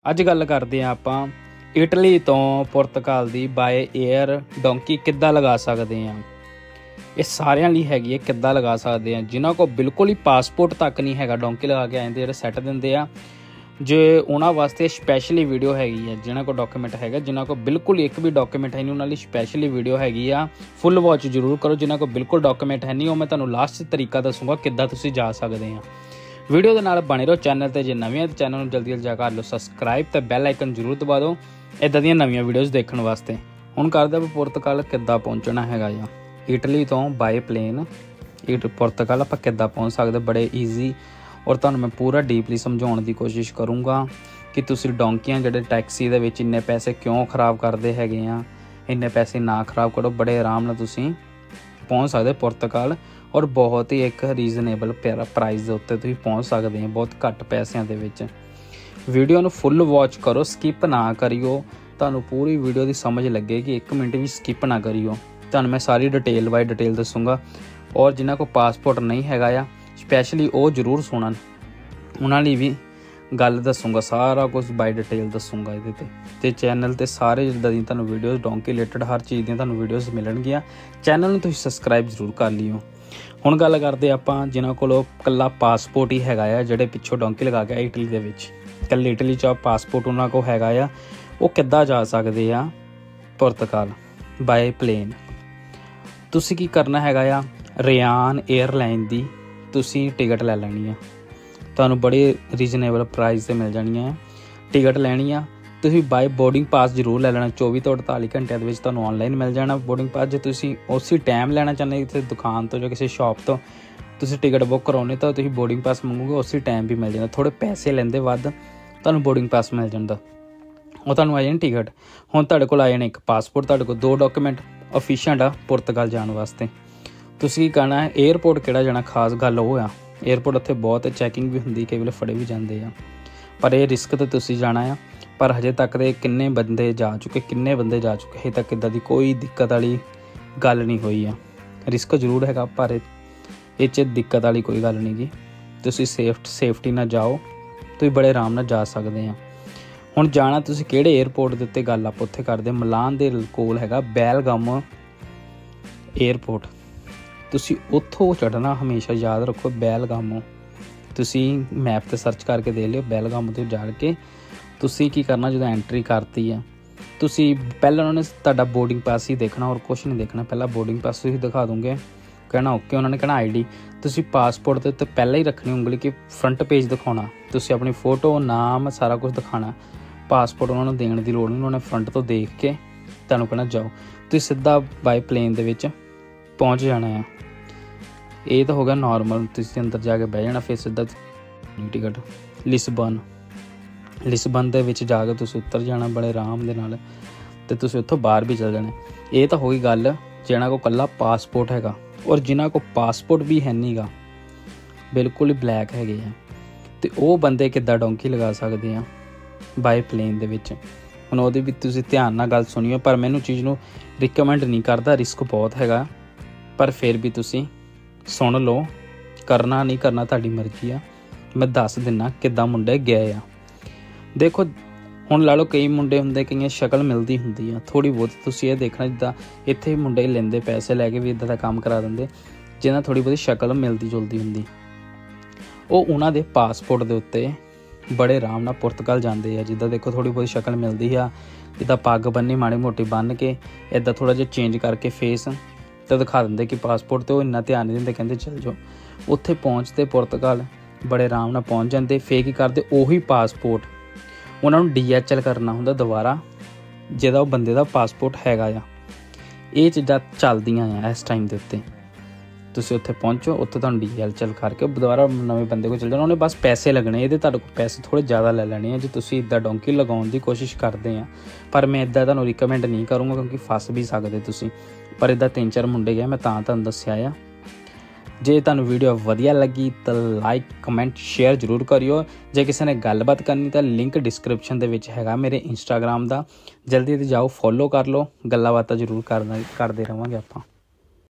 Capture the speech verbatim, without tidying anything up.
ਅੱਜ ਗੱਲ ਕਰਦੇ ਹਾਂ ਆਪਾਂ ਇਟਲੀ ਤੋਂ ਪੁਰਤਗਾਲ ਦੀ ਬਾਏ ਏਅਰ ਡੋਂਕੀ ਕਿੱਦਾਂ ਲਗਾ ਸਕਦੇ ਹਾਂ। ਇਹ ਸਾਰਿਆਂ ਲਈ ਹੈਗੀ ਹੈ, ਕਿੱਦਾਂ ਲਗਾ ਸਕਦੇ ਹਾਂ। ਜਿਨ੍ਹਾਂ ਕੋਲ ਬਿਲਕੁਲ ਹੀ ਪਾਸਪੋਰਟ ਤੱਕ ਨਹੀਂ ਹੈਗਾ, ਡੋਂਕੀ ਲਗਾ ਕੇ ਆਉਂਦੇ ਜਿਹੜੇ ਸੈੱਟ ਦਿੰਦੇ ਆ, ਜੇ ਉਹਨਾਂ ਵਾਸਤੇ ਸਪੈਸ਼ਲੀ ਵੀਡੀਓ ਹੈਗੀ ਹੈ। ਜਿਨ੍ਹਾਂ ਕੋਲ ਡਾਕੂਮੈਂਟ ਹੈਗਾ, ਜਿਨ੍ਹਾਂ ਕੋਲ ਬਿਲਕੁਲ ਇੱਕ ਵੀ ਡਾਕੂਮੈਂਟ ਹੈ ਨਹੀਂ, ਉਹਨਾਂ ਲਈ ਸਪੈਸ਼ਲੀ ਵੀਡੀਓ ਹੈਗੀ ਆ। ਫੁੱਲ ਵਾਚ ਜ਼ਰੂਰ ਕਰੋ। ਜਿਨ੍ਹਾਂ ਕੋਲ ਬਿਲਕੁਲ ਡਾਕੂਮੈਂਟ ਹੈ ਨਹੀਂ, ਉਹ ਮੈਂ ਤੁਹਾਨੂੰ ਲਾਸਟ ਤਰੀਕਾ ਦੱਸੂਗਾ ਕਿੱਦਾਂ ਤੁਸੀਂ ਜਾ ਸਕਦੇ ਆ। ਵੀਡੀਓ ਦੇ ਨਾਲ ਬਣੇ ਰਹੋ। ਚੈਨਲ 'ਤੇ ਜੇ ਨਵੇਂ ਆ ਤਾਂ ਚੈਨਲ ਨੂੰ ਜਲਦੀ ਜਲਦੀ ਜਾ ਕਰ ਲਓ ਸਬਸਕ੍ਰਾਈਬ ਅਤੇ ਬੈਲ ਆਈਕਨ ਜ਼ਰੂਰ ਦਬਾ ਦਿਓ ਇੱਦਾਂ ਦੀਆਂ ਨਵੀਆਂ ਵੀਡੀਓਜ਼ ਦੇਖਣ ਵਾਸਤੇ। ਹੁਣ ਕਰਦੇ ਆਪਾਂ ਪੁਰਤਗਾਲ ਕਿੱਦਾਂ ਪਹੁੰਚਣਾ ਹੈਗਾ ਆ। ਇਟਲੀ ਤੋਂ ਬਾਏ ਪਲੇਨ ਇਟ ਪੁਰਤਗਾਲ ਆਪਾਂ ਕਿੱਦਾਂ ਪਹੁੰਚ ਸਕਦੇ, ਬੜੇ ਈਜ਼ੀ ਔਰ ਤੁਹਾਨੂੰ ਮੈਂ ਪੂਰਾ ਡੀਪਲੀ ਸਮਝਾਉਣ ਦੀ ਕੋਸ਼ਿਸ਼ ਕਰੂੰਗਾ ਕਿ ਤੁਸੀਂ ਡੋਂਕੀਆਂ ਜਿਹੜੇ ਟੈਕਸੀ ਦੇ ਵਿੱਚ ਇੰਨੇ ਪੈਸੇ ਕਿਉਂ ਖ਼ਰਾਬ ਕਰਦੇ ਹੈਗੇ ਆ। ਇੰਨੇ ਪੈਸੇ ਨਾ ਖ਼ਰਾਬ ਕਰੋ, ਬੜੇ ਆਰਾਮ ਨਾਲ ਤੁਸੀਂ ਪਹੁੰਚ ਸਕਦੇ ਪੁਰਤਗਾਲ ਔਰ ਬਹੁਤ ਹੀ ਇੱਕ ਰੀਜ਼ਨੇਬਲ ਪ੍ਰਾਈਸ ਦੇ ਉੱਤੇ ਤੁਸੀਂ ਪਹੁੰਚ ਸਕਦੇ ਆ, ਬਹੁਤ ਘੱਟ ਪੈਸਿਆਂ ਦੇ ਵਿੱਚ। ਵੀਡੀਓ ਨੂੰ ਫੁੱਲ ਵਾਚ ਕਰੋ, ਸਕਿਪ ਨਾ ਕਰਿਓ। ਤੁਹਾਨੂੰ ਪੂਰੀ ਵੀਡੀਓ ਦੀ ਸਮਝ ਲੱਗੇਗੀ, ਇੱਕ ਮਿੰਟ ਵੀ ਸਕਿਪ ਨਾ ਕਰਿਓ। ਤੁਹਾਨੂੰ ਮੈਂ ਸਾਰੀ ਡਿਟੇਲ ਬਾਈ ਡਿਟੇਲ ਦੱਸੂੰਗਾ। ਔਰ ਜਿਨ੍ਹਾਂ ਕੋਲ ਪਾਸਪੋਰਟ ਨਹੀਂ ਹੈਗਾ ਆ, ਸਪੈਸ਼ਲੀ ਉਹ ਜ਼ਰੂਰ ਸੁਣਨ, ਉਹਨਾਂ ਲਈ ਵੀ ਗੱਲ ਦੱਸੂੰਗਾ, ਸਾਰਾ ਕੁਝ ਬਾਈ ਡਿਟੇਲ ਦੱਸੂੰਗਾ ਇਹਦੇ 'ਤੇ। ਅਤੇ ਚੈਨਲ 'ਤੇ ਸਾਰੇ ਜਿੱਦਾਂ ਦੀ ਤੁਹਾਨੂੰ ਵੀਡੀਓਜ਼ ਡੋਂਕੀ ਰਿਲੇਟਡ ਹਰ ਚੀਜ਼ ਦੀਆਂ ਤੁਹਾਨੂੰ ਵੀਡੀਓਜ਼ ਮਿਲਣਗੀਆਂ। ਚੈਨਲ ਨੂੰ ਤੁਸੀਂ ਸਬਸਕ੍ਰਾਈਬ ਜ਼ਰੂਰ ਕਰ ਲਿਓ। ਹੁਣ ਗੱਲ ਕਰਦੇ ਆਪਾਂ ਜਿਨ੍ਹਾਂ ਕੋਲ ਇਕੱਲਾ ਪਾਸਪੋਰਟ ਹੀ ਹੈਗਾ ਆ, ਜਿਹੜੇ ਪਿੱਛੋਂ ਡੋਂਕੀ ਲਗਾ ਕੇ ਇਟਲੀ ਦੇ ਵਿੱਚ, ਇਕੱਲੇ ਇਟਲੀ 'ਚ ਪਾਸਪੋਰਟ ਉਹਨਾਂ ਕੋਲ ਹੈਗਾ ਆ, ਉਹ ਕਿੱਦਾਂ ਜਾ ਸਕਦੇ ਆ ਪੁਰਤਗਾਲ ਬਾਏ ਪਲੇਨ। ਤੁਸੀਂ ਕੀ ਕਰਨਾ ਹੈਗਾ ਆ, ਰਿਆਨ ਏਅਰਲਾਈਨ ਦੀ ਤੁਸੀਂ ਟਿਕਟ ਲੈ ਲੈਣੀ ਆ। ਤੁਹਾਨੂੰ ਬੜੀ ਰੀਜ਼ਨੇਬਲ ਪ੍ਰਾਈਸ 'ਤੇ ਮਿਲ ਜਾਣੀ ਹੈ। ਟਿਕਟ ਲੈਣੀ ਆ ਤੁਸੀਂ ਬਾਏ ਬੋਰਡਿੰਗ ਪਾਸ ਜ਼ਰੂਰ ਲੈ ਲੈਣਾ। ਚੌਵੀ ਤੋਂ ਅੜਤਾਲੀ ਘੰਟਿਆਂ ਦੇ ਵਿੱਚ ਤੁਹਾਨੂੰ ਔਨਲਾਈਨ ਮਿਲ ਜਾਣਾ ਬੋਰਡਿੰਗ ਪਾਸ। ਜੇ ਤੁਸੀਂ ਉਸੇ ਟਾਈਮ ਲੈਣਾ ਚਾਹੁੰਦੇ ਕਿਸੇ ਦੁਕਾਨ ਤੋਂ ਜਾਂ ਕਿਸੇ ਸ਼ਾਪ ਤੋਂ ਤੁਸੀਂ ਟਿਕਟ ਬੁੱਕ ਕਰਾਉਣੀ ਤਾਂ ਤੁਸੀਂ ਬੋਰਡਿੰਗ ਪਾਸ ਮੰਗੋਗੇ, ਉਸੇ ਟਾਈਮ ਵੀ ਮਿਲ ਜਾਂਦਾ। ਥੋੜ੍ਹੇ ਪੈਸੇ ਲੈਂਦੇ ਵੱਧ, ਤੁਹਾਨੂੰ ਬੋਰਡਿੰਗ ਪਾਸ ਮਿਲ ਜਾਂਦਾ। ਉਹ ਤੁਹਾਨੂੰ ਆ ਜਾਣੀ ਟਿਕਟ। ਹੁਣ ਤੁਹਾਡੇ ਕੋਲ ਆ ਜਾਣਾ ਇੱਕ ਪਾਸਪੋਰਟ, ਤੁਹਾਡੇ ਕੋਲ ਦੋ ਡਾਕੂਮੈਂਟ ਅਫੀਸ਼ੀਐਂਟ ਆ ਪੁਰਤਗਾਲ ਜਾਣ ਵਾਸਤੇ। ਤੁਸੀਂ ਕੀ ਕਰਨਾ ਹੈ, ਏਅਰਪੋਰਟ ਕਿਹੜਾ ਜਾਣਾ, ਖਾਸ ਗੱਲ ਉਹ ਆ। ਏਅਰਪੋਰਟ ਉੱਥੇ ਬਹੁਤ ਚੈਕਿੰਗ ਵੀ ਹੁੰਦੀ, ਕਈ ਵੇਲੇ ਫੜੇ ਵੀ ਜਾਂਦੇ ਆ, ਪਰ ਇਹ ਰਿਸਕ 'ਤੇ ਤੁਸੀਂ ਜਾਣਾ ਆ। ਪਰ ਹਜੇ ਤੱਕ ਦੇ ਕਿੰਨੇ ਬੰਦੇ ਜਾ ਚੁੱਕੇ ਕਿੰਨੇ ਬੰਦੇ ਜਾ ਚੁੱਕੇ ਹਜੇ ਤੱਕ ਇੱਦਾਂ ਦੀ ਕੋਈ ਦਿੱਕਤ ਵਾਲੀ ਗੱਲ ਨਹੀਂ ਹੋਈ ਆ। ਰਿਸਕ ਜ਼ਰੂਰ ਹੈਗਾ, ਪਰ ਇਹ 'ਚ ਦਿੱਕਤ ਵਾਲੀ ਕੋਈ ਗੱਲ ਨਹੀਂ ਗੀ। ਤੁਸੀਂ ਸੇਫ ਸੇਫਟੀ ਨਾਲ ਜਾਓ, ਤੁਸੀਂ ਬੜੇ ਆਰਾਮ ਨਾਲ ਜਾ ਸਕਦੇ ਆ। ਹੁਣ ਜਾਣਾ ਤੁਸੀਂ ਕਿਹੜੇ ਏਅਰਪੋਰਟ ਦੇ ਉੱਤੇ, ਗੱਲ ਆਪਾਂ ਉੱਥੇ ਕਰਦੇ। ਮਿਲਾਨ ਦੇ ਕੋਲ ਹੈਗਾ ਬੈਲਗਾਮੋ ਏਅਰਪੋਰਟ, ਤੁਸੀਂ ਉੱਥੋਂ ਚੜ੍ਹਨਾ। ਹਮੇਸ਼ਾ ਯਾਦ ਰੱਖੋ ਬੈਲਗਾਮੋ, ਤੁਸੀਂ ਮੈਪ 'ਤੇ ਸਰਚ ਕਰਕੇ ਦੇ ਲਿਓ। ਬੈਲਗਾਮੋ ਤੋਂ ਜਾ ਕੇ ਤੁਸੀਂ ਕੀ ਕਰਨਾ, ਜਦੋਂ ਐਂਟਰੀ ਕਰਤੀ ਆ ਤੁਸੀਂ ਪਹਿਲਾਂ ਉਹਨਾਂ ਨੇ ਤੁਹਾਡਾ ਬੋਰਡਿੰਗ ਪਾਸ ਹੀ ਦੇਖਣਾ, ਹੋਰ ਕੁਛ ਨਹੀਂ ਦੇਖਣਾ। ਪਹਿਲਾਂ ਬੋਰਡਿੰਗ ਪਾਸ ਤੁਸੀਂ ਦਿਖਾ ਦੋਗੇ, ਕਹਿਣਾ ਓਕੇ, ਉਹਨਾਂ ਨੇ ਕਹਿਣਾ ਆਈ ਡੀ। ਤੁਸੀਂ ਪਾਸਪੋਰਟ ਦੇ ਉੱਤੇ ਪਹਿਲਾਂ ਹੀ ਰੱਖਣੀ ਉਂਗਲੀ ਕਿ ਫਰੰਟ ਪੇਜ ਦਿਖਾਉਣਾ। ਤੁਸੀਂ ਆਪਣੀ ਫੋਟੋ, ਨਾਮ, ਸਾਰਾ ਕੁਛ ਦਿਖਾਉਣਾ। ਪਾਸਪੋਰਟ ਉਹਨਾਂ ਨੂੰ ਦੇਣ ਦੀ ਲੋੜ ਨਹੀਂ, ਉਹਨਾਂ ਨੇ ਫਰੰਟ ਤੋਂ ਦੇਖ ਕੇ ਤੁਹਾਨੂੰ ਕਹਿਣਾ ਜਾਓ। ਤੁਸੀਂ ਸਿੱਧਾ ਬਾਏ ਪਲੇਨ ਦੇ ਵਿੱਚ ਪਹੁੰਚ ਜਾਣਾ ਆ। ਇਹ ਤਾਂ ਹੋ ਗਿਆ ਨੋਰਮਲ, ਤੁਸੀਂ ਅੰਦਰ ਜਾ ਕੇ ਬਹਿ ਜਾਣਾ। ਫਿਰ ਸਿੱਧਾ ਟਿਕਟ ਲਿਸਬਨ ਲਿਸਬਨ ਦੇ ਵਿੱਚ ਜਾ ਕੇ ਤੁਸੀਂ ਉਤਰ ਜਾਣਾ ਬੜੇ ਆਰਾਮ ਦੇ ਨਾਲ, ਅਤੇ ਤੁਸੀਂ ਉੱਥੋਂ ਬਾਹਰ ਵੀ ਚੱਲ ਜਾਣਾ। ਇਹ ਤਾਂ ਹੋ ਗਈ ਗੱਲ ਜਿਹਨਾਂ ਕੋਲ ਇਕੱਲਾ ਪਾਸਪੋਰਟ ਹੈਗਾ। ਔਰ ਜਿਨ੍ਹਾਂ ਕੋਲ ਪਾਸਪੋਰਟ ਵੀ ਹੈ ਨਹੀਂ ਗਾ, ਬਿਲਕੁਲ ਹੀ ਬਲੈਕ ਹੈਗੇ ਆ, ਅਤੇ ਉਹ ਬੰਦੇ ਕਿੱਦਾਂ ਡੋਂਕੀ ਲਗਾ ਸਕਦੇ ਆ ਬਾਏ ਪਲੇਨ ਦੇ ਵਿੱਚ। ਹੁਣ ਉਹਦੇ ਵੀ ਤੁਸੀਂ ਧਿਆਨ ਨਾਲ ਗੱਲ ਸੁਣਿਓ, ਪਰ ਮੈਨੂੰ ਚੀਜ਼ ਨੂੰ ਰਿਕਮੈਂਡ ਨਹੀਂ ਕਰਦਾ, ਰਿਸਕ ਬਹੁਤ ਹੈਗਾ। ਪਰ ਫਿਰ ਵੀ ਤੁਸੀਂ ਸੁਣ ਲਓ, ਕਰਨਾ ਨਹੀਂ ਕਰਨਾ ਤੁਹਾਡੀ ਮਰਜ਼ੀ ਆ। ਮੈਂ ਦੱਸ ਦਿੰਦਾ ਕਿੱਦਾਂ ਮੁੰਡੇ ਗਏ ਆ। ਦੇਖੋ ਹੁਣ ਲਾ ਲਓ, ਕਈ ਮੁੰਡੇ ਹੁੰਦੇ, ਕਈਆਂ ਸ਼ਕਲ ਮਿਲਦੀ ਹੁੰਦੀ ਆ ਥੋੜ੍ਹੀ ਬਹੁਤ। ਤੁਸੀਂ ਇਹ ਦੇਖਣਾ ਜਿੱਦਾਂ ਇੱਥੇ ਮੁੰਡੇ ਲੈਂਦੇ ਪੈਸੇ ਲੈ ਕੇ ਵੀ ਇੱਦਾਂ ਦਾ ਕੰਮ ਕਰਾ ਦਿੰਦੇ, ਜਿਹਨਾਂ ਥੋੜ੍ਹੀ ਬਹੁਤੀ ਸ਼ਕਲ ਮਿਲਦੀ ਜੁਲਦੀ ਹੁੰਦੀ, ਉਹ ਉਹਨਾਂ ਦੇ ਪਾਸਪੋਰਟ ਦੇ ਉੱਤੇ ਬੜੇ ਆਰਾਮ ਨਾਲ ਪੁਰਤਗਾਲ ਜਾਂਦੇ ਆ। ਜਿੱਦਾਂ ਦੇਖੋ ਥੋੜ੍ਹੀ ਬਹੁਤੀ ਸ਼ਕਲ ਮਿਲਦੀ ਆ, ਜਿੱਦਾਂ ਪੱਗ ਬੰਨੀ ਮਾੜੀ ਮੋਟੀ ਬੰਨ੍ਹ ਕੇ ਇੱਦਾਂ ਥੋੜ੍ਹਾ ਜਿਹਾ ਚੇਂਜ ਕਰਕੇ ਫੇਸ ਤਾਂ ਦਿਖਾ ਦਿੰਦੇ ਕਿ ਪਾਸਪੋਰਟ 'ਤੇ ਉਹ ਇੰਨਾ ਧਿਆਨ ਨਹੀਂ ਦਿੰਦੇ, ਕਹਿੰਦੇ ਚੱਲ ਜਾਓ। ਉੱਥੇ ਪਹੁੰਚਦੇ ਪੁਰਤਗਾਲ ਬੜੇ ਆਰਾਮ ਨਾਲ ਪਹੁੰਚ ਜਾਂਦੇ। ਫੇਰ ਕੀ ਕਰਦੇ, ਉਹੀ ਪਾਸਪੋਰਟ ਉਹਨਾਂ ਨੂੰ ਡੀ ਐਚ ਐਲ ਕਰਨਾ ਹੁੰਦਾ ਦੁਬਾਰਾ, ਜਿਹਦਾ ਉਹ ਬੰਦੇ ਦਾ ਪਾਸਪੋਰਟ ਹੈਗਾ ਆ। ਇਹ ਚੀਜ਼ਾਂ ਚੱਲਦੀਆਂ ਆ ਇਸ ਟਾਈਮ ਦੇ ਉੱਤੇ। ਤੁਸੀਂ ਉੱਥੇ ਪਹੁੰਚੋ, ਉੱਥੇ ਤੁਹਾਨੂੰ ਡੀ ਐਚ ਐਲ ਕਰਕੇ ਦੁਬਾਰਾ ਨਵੇਂ ਬੰਦੇ ਕੋਲ ਚੱਲ ਜਾਣਾ। ਉਹਨੇ ਬਸ ਪੈਸੇ ਲੱਗਣੇ, ਇਹਦੇ ਤੁਹਾਡੇ ਕੋਲ ਪੈਸੇ ਥੋੜ੍ਹੇ ਜ਼ਿਆਦਾ ਲੈ ਲੈਣੇ ਆ ਜੇ ਤੁਸੀਂ ਇੱਦਾਂ ਡੋਂਕੀ ਲਗਾਉਣ ਦੀ ਕੋਸ਼ਿਸ਼ ਕਰਦੇ ਆ। ਪਰ ਮੈਂ ਇੱਦਾਂ ਤੁਹਾਨੂੰ ਰਿਕਮੈਂਡ ਨਹੀਂ ਕਰੂੰਗਾ, ਕਿਉਂਕਿ ਫਸ ਵੀ ਸਕਦੇ ਤੁਸੀਂ। ਪਰ ਇੱਦਾਂ ਤਿੰਨ ਚਾਰ ਮੁੰਡੇ ਗਏ, ਮੈਂ ਤਾਂ ਤੁਹਾਨੂੰ ਦੱਸਿਆ ਆ। ਜੇ ਤੁਹਾਨੂੰ ਵੀਡੀਓ ਵਧੀਆ ਲੱਗੀ ਤਾਂ ਲਾਈਕ, ਕਮੈਂਟ, ਸ਼ੇਅਰ ਜ਼ਰੂਰ ਕਰਿਓ। ਜੇ ਕਿਸੇ ਨੇ ਗੱਲਬਾਤ ਕਰਨੀ ਤਾਂ ਲਿੰਕ ਡਿਸਕ੍ਰਿਪਸ਼ਨ ਦੇ ਵਿੱਚ ਹੈਗਾ ਮੇਰੇ ਇੰਸਟਾਗ੍ਰਾਮ ਦਾ, ਜਲਦੀ ਜਲਦੀ ਜਾਓ ਫੋਲੋ ਕਰ ਲਓ। ਗੱਲਾਂ ਬਾਤਾਂ ਜ਼ਰੂਰ ਕਰਨਾ ਕਰਦੇ ਰਹਾਂਗੇ ਆਪਾਂ।